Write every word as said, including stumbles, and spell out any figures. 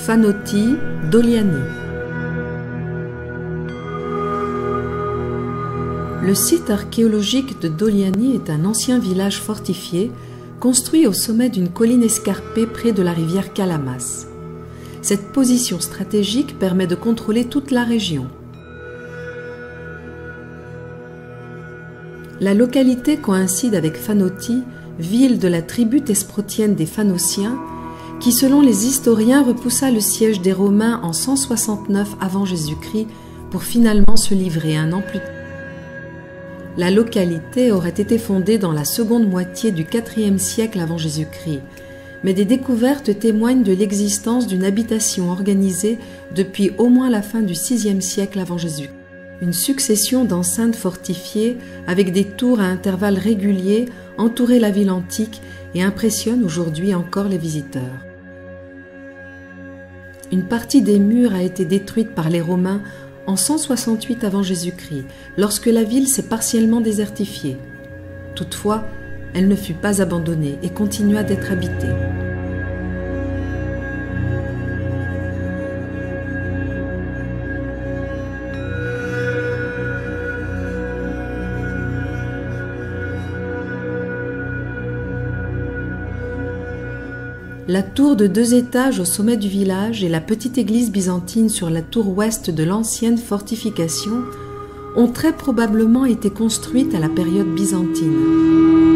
Fanoti, Doliani. Le site archéologique de Doliani est un ancien village fortifié construit au sommet d'une colline escarpée près de la rivière Kalamas. Cette position stratégique permet de contrôler toute la région. La localité coïncide avec Fanoti, ville de la tribu thesprotienne des Phanociens, qui selon les historiens repoussa le siège des Romains en cent soixante-neuf avant Jésus-Christ pour finalement se livrer un an plus tard. La localité aurait été fondée dans la seconde moitié du quatrième siècle avant Jésus-Christ, mais des découvertes témoignent de l'existence d'une habitation organisée depuis au moins la fin du sixième siècle avant Jésus-Christ. Une succession d'enceintes fortifiées avec des tours à intervalles réguliers entourait la ville antique et impressionne aujourd'hui encore les visiteurs. Une partie des murs a été détruite par les Romains en cent soixante-huit avant Jésus-Christ, lorsque la ville s'est partiellement désertifiée. Toutefois, elle ne fut pas abandonnée et continua d'être habitée. La tour de deux étages au sommet du village et la petite église byzantine sur la tour ouest de l'ancienne fortification ont très probablement été construites à la période byzantine.